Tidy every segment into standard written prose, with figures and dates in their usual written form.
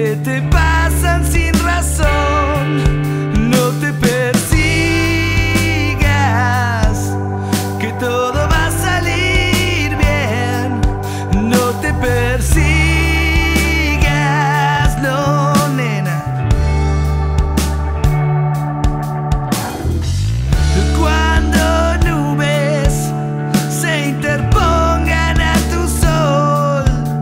que te pasan sin razón. No te persigas, que todo va a salir bien. No te persigas, no, nena. Cuando nubes se interpongan a tu sol,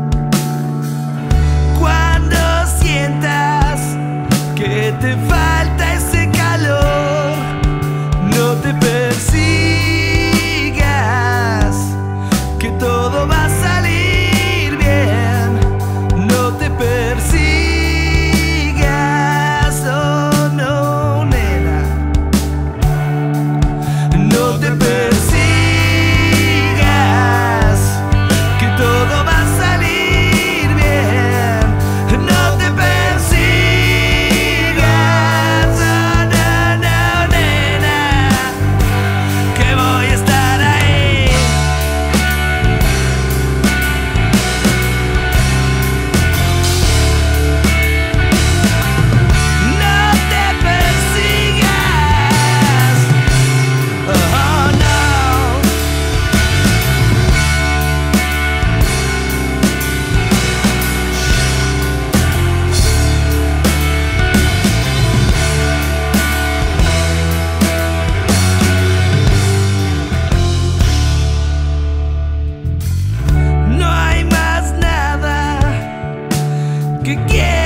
cuando sientas que te falta ese calor, no te persigas, que todo va a salir bien. No te persigas, oh no, nena. No te persigas, que todo va a salir bien. No te persigas, oh, no, no, nena, que voy a estar ahí. No te persigas, oh no. No hay más nada que quiera.